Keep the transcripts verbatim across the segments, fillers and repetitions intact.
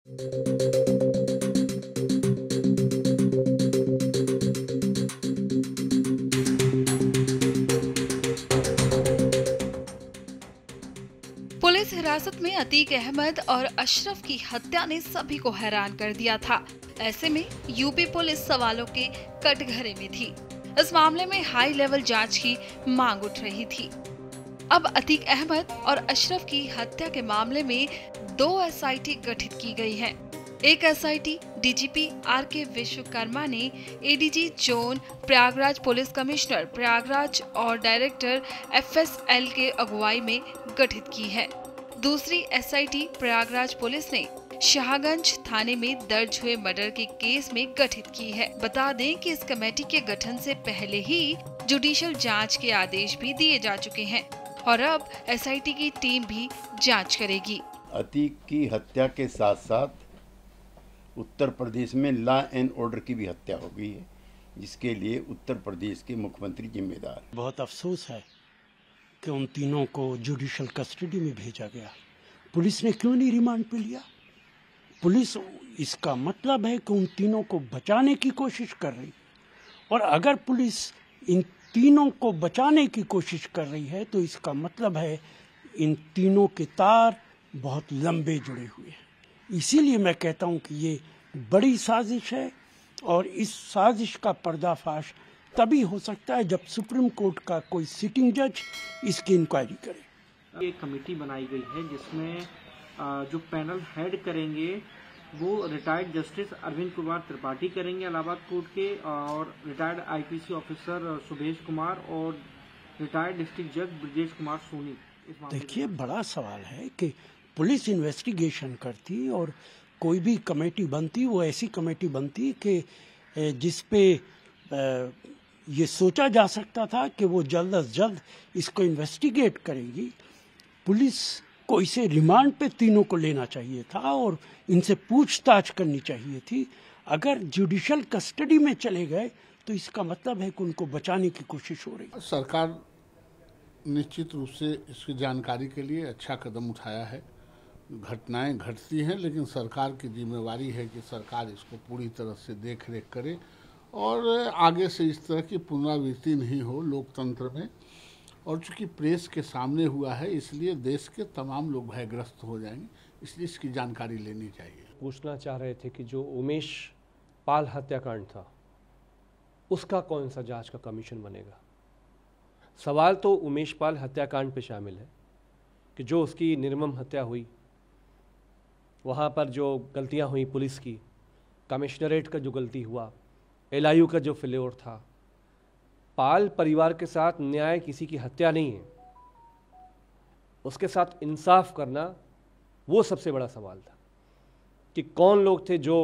Police हिरासत में अतीक अहमद और अशरफ की हत्या ने सभी को हैरान कर दिया था। ऐसे में यूपी पुलिस सवालों के कटघरे में थी। इस मामले में हाई लेवल जांच की मांग उठ रही थी। अब अतीक अहमद और अशरफ की हत्या के मामले में दो एस आई टी गठित की गई है। एक S I T DGP R K Vishwakarma ने A D G zone Prayagraj, police commissioner Prayagraj और डायरेक्टर एफ एस एल के अगुवाई में गठित की है। दूसरी S I T Prayagraj police ने शाहगंज थाने में दर्ज हुए मर्डर के केस में गठित की है। बता दें कि इस कमेटी के गठन से पहले ही जुडिशियल जांच के आदेश भी दिए जा चुके हैं और अब एस आई टी की टीम भी जांच करेगी। अतीक की हत्या के साथ साथ उत्तर प्रदेश में लॉ एंड ऑर्डर की भी हत्या हो गई है, जिसके लिए उत्तर प्रदेश के मुख्यमंत्री जिम्मेदार। बहुत अफसोस है कि उन तीनों को जुडिशियल कस्टडी में भेजा गया। पुलिस ने क्यों नहीं रिमांड पे लिया? पुलिस, इसका मतलब है कि उन तीनों को बचाने की कोशिश कर रही, और अगर पुलिस इन तीनों को बचाने की कोशिश कर रही है तो इसका मतलब है इन तीनों के तार बहुत लंबे जुड़े हुए हैं। इसीलिए मैं कहता हूं कि ये बड़ी साजिश है और इस साजिश का पर्दाफाश तभी हो सकता है जब सुप्रीम कोर्ट का कोई सिटिंग जज इसकी इंक्वायरी करे। एक कमेटी बनाई गई है जिसमें जो पैनल हेड करेंगे वो रिटायर्ड जस्टिस अरविंद कुमार त्रिपाठी करेंगे इलाहाबाद कोर्ट के, और retired I P C officer Subhesh Kumar और रिटायर्ड डिस्ट्रिक्ट जज ब्रजेश कुमार सोनी। देखिए, बड़ा सवाल है कि पुलिस इन्वेस्टिगेशन करती और कोई भी कमेटी बनती, वो ऐसी कमेटी बनती कि जिसपे ये सोचा जा सकता था कि वो जल्द अज जल्द इसको इन्वेस्टिगेट करेगी। पुलिस को इसे रिमांड पे तीनों को लेना चाहिए था और इनसे पूछताछ करनी चाहिए थी। अगर जुडिशियल कस्टडी में चले गए तो इसका मतलब है कि उनको बचाने की कोशिश हो रही। सरकार निश्चित रूप से इसकी जानकारी के लिए अच्छा कदम उठाया है। घटनाएं घटती हैं, लेकिन सरकार की जिम्मेवारी है कि सरकार इसको पूरी तरह से देख रेख करे और आगे से इस तरह की पुनरावृत्ति नहीं हो लोकतंत्र में। और चूंकि प्रेस के सामने हुआ है, इसलिए देश के तमाम लोग भयग्रस्त हो जाएंगे, इसलिए इसकी जानकारी लेनी चाहिए। पूछना चाह रहे थे कि जो उमेश पाल हत्याकांड था उसका कौन सा जांच का कमीशन बनेगा। सवाल तो उमेश पाल हत्याकांड पे शामिल है कि जो उसकी निर्मम हत्या हुई, वहाँ पर जो गलतियाँ हुई पुलिस की, कमिश्नरेट का जो गलती हुआ, एल आई यू का जो फेल्योर था, पाल परिवार के साथ न्याय किसी की हत्या नहीं है, उसके साथ इंसाफ करना वो सबसे बड़ा सवाल था कि कौन लोग थे जो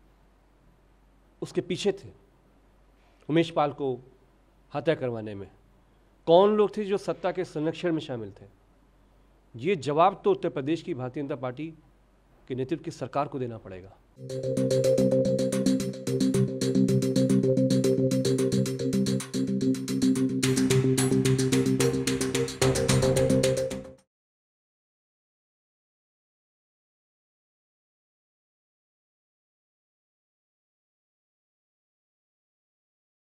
उसके पीछे थे उमेश पाल को हत्या करवाने में, कौन लोग थे जो सत्ता के संरक्षण में शामिल थे। ये जवाब तो उत्तर प्रदेश की भारतीय जनता पार्टी के नेतृत्व की सरकार को देना पड़ेगा।